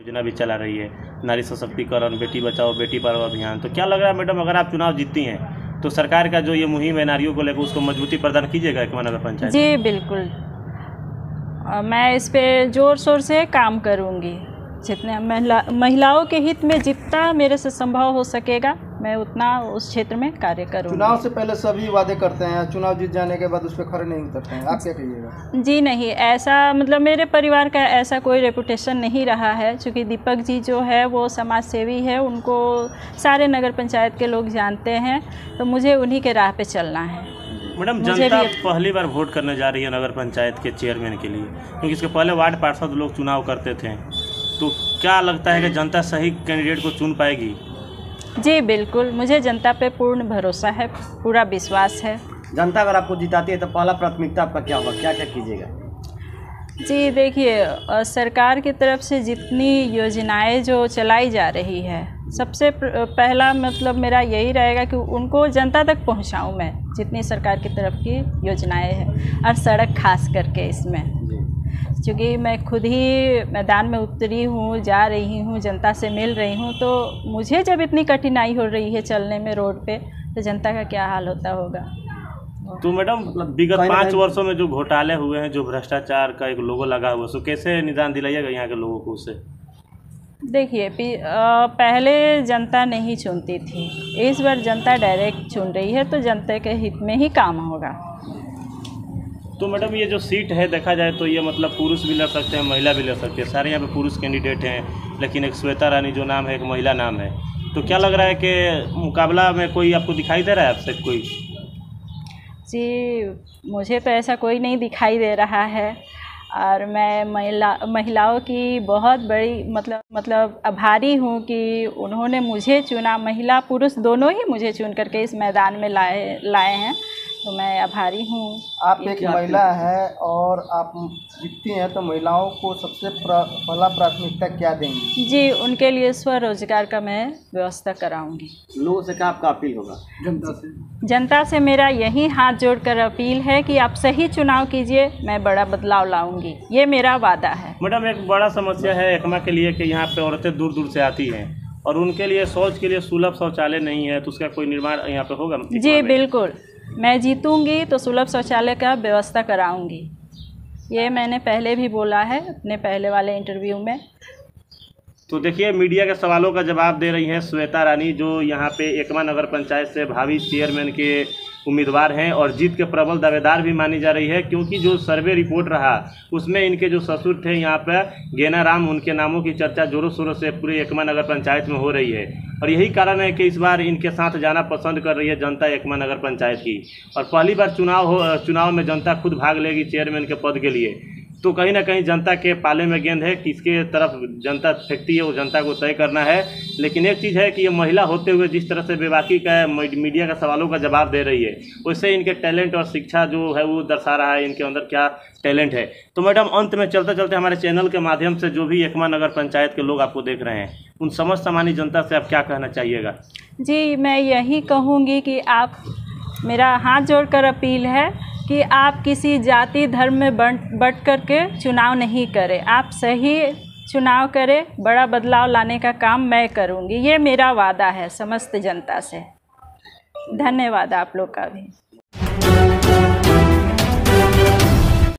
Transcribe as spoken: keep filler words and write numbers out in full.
योजना भी चला रही है, नारी सशक्तिकरण, बेटी बचाओ बेटी पढ़ाओ अभियान। तो क्या लग रहा है मैडम, अगर आप चुनाव जीतती हैं तो सरकार का जो ये मुहिम है नारियों को लेकर उसको मजबूती प्रदान कीजिएगा एकमा नगर पंचायत? जी बिल्कुल, मैं इस पे ज़ोर शोर से काम करूँगी। जितने महिला महिलाओं के हित में जितना मेरे से संभव हो सकेगा मैं उतना उस क्षेत्र में कार्य करूँगी। चुनाव से पहले सभी वादे करते हैं, चुनाव जीत जाने के बाद उस पर खड़े नहीं उतरते हैं, आप क्या कहिएगा? जी नहीं, ऐसा मतलब मेरे परिवार का ऐसा कोई रेपुटेशन नहीं रहा है, क्योंकि दीपक जी जो है वो समाज सेवी है, उनको सारे नगर पंचायत के लोग जानते हैं, तो मुझे उन्हीं के राह पे चलना है। मैडम, जनता पहली बार वोट करने जा रही है नगर पंचायत के चेयरमैन के लिए, क्योंकि इसके पहले वार्ड पार्षद लोग चुनाव करते थे, तो क्या लगता है कि जनता सही कैंडिडेट को चुन पाएगी? जी बिल्कुल, मुझे जनता पे पूर्ण भरोसा है, पूरा विश्वास है। जनता अगर आपको जिताती है तो पहला प्राथमिकता आपका क्या होगा, क्या क्या कीजिएगा? जी देखिए, सरकार की तरफ से जितनी योजनाएं जो चलाई जा रही है, सबसे पहला मतलब मेरा यही रहेगा कि उनको जनता तक पहुंचाऊं मैं, जितनी सरकार की तरफ की योजनाएं हैं, और सड़क खास करके इसमें, क्योंकि मैं खुद ही मैदान में उतरी हूँ, जा रही हूँ, जनता से मिल रही हूँ, तो मुझे जब इतनी कठिनाई हो रही है चलने में रोड पे, तो जनता का क्या हाल होता होगा। तो मैडम, विगत पाँच वर्षों में जो घोटाले हुए हैं, जो भ्रष्टाचार का एक लोगो लगा हुआ है, सो कैसे निदान दिलाइएगा यहाँ के लोगों को उससे? देखिए, पहले जनता नहीं चुनती थी, इस बार जनता डायरेक्ट चुन रही है, तो जनता के हित में ही काम होगा। तो मैडम, ये जो सीट है देखा जाए तो ये मतलब पुरुष भी लड़ सकते हैं, महिला भी लड़ सकते हैं, सारे यहाँ पे पुरुष कैंडिडेट हैं, लेकिन एक श्वेता रानी जो नाम है एक महिला नाम है, तो क्या लग रहा है कि मुकाबला में कोई आपको दिखाई दे रहा है आपसे कोई? जी मुझे तो ऐसा कोई नहीं दिखाई दे रहा है, और मैं महिला महिलाओं की बहुत बड़ी मतलब मतलब आभारी हूँ कि उन्होंने मुझे चुना, महिला पुरुष दोनों ही मुझे चुन करके इस मैदान में लाए लाए हैं, तो मैं आभारी हूँ। आप एक महिला है और आप जीतती हैं, तो महिलाओं को सबसे पहला प्राथमिकता क्या देंगी? जी, उनके लिए स्वरोजगार का मैं व्यवस्था कराऊंगी। लोगों से क्या आपका अपील होगा? जनता से जनता से मेरा यही हाथ जोड़कर अपील है कि आप सही चुनाव कीजिए, मैं बड़ा बदलाव लाऊंगी, ये मेरा वादा है। मैडम, एक बड़ा समस्या है एकमा के लिए कि यहाँ पे औरतें दूर दूर से आती हैं और उनके लिए शौच के लिए सुलभ शौचालय नहीं है, तो उसका कोई निर्माण यहाँ पे होगा? जी बिल्कुल, मैं जीतूंगी तो सुलभ शौचालय का व्यवस्था कराऊंगी, ये मैंने पहले भी बोला है अपने पहले वाले इंटरव्यू में। तो देखिए, मीडिया के सवालों का जवाब दे रही हैं श्वेता रानी, जो यहाँ पे एकमा नगर पंचायत से भावी चेयरमैन के उम्मीदवार हैं और जीत के प्रबल दावेदार भी मानी जा रही है, क्योंकि जो सर्वे रिपोर्ट रहा उसमें इनके जो ससुर थे यहाँ पर गेना राम, उनके नामों की चर्चा जोरों शोरों से पूरे एकमा नगर पंचायत में हो रही है, और यही कारण है कि इस बार इनके साथ जाना पसंद कर रही है जनता एकमा नगर पंचायत की। और पहली बार चुनाव हो चुनाव में जनता खुद भाग लेगी चेयरमैन के पद के लिए, तो कहीं ना कहीं जनता के पाले में गेंद है, किसके तरफ जनता फेंकती है वो जनता को तय करना है। लेकिन एक चीज़ है कि ये महिला होते हुए जिस तरह से बेबाकी का मीडिया का सवालों का जवाब दे रही है, वैसे इनके टैलेंट और शिक्षा जो है वो दर्शा रहा है इनके अंदर क्या टैलेंट है। तो मैडम, अंत में चलते चलते हमारे चैनल के माध्यम से जो भी एकमा नगर पंचायत के लोग आपको देख रहे हैं, उन समझ सामान्य जनता से आप क्या कहना चाहिएगा? जी, मैं यही कहूँगी कि आप, मेरा हाथ जोड़कर अपील है कि आप किसी जाति धर्म में बंट बट करके चुनाव नहीं करें, आप सही चुनाव करें, बड़ा बदलाव लाने का काम मैं करूंगी, ये मेरा वादा है समस्त जनता से। धन्यवाद आप लोग का भी।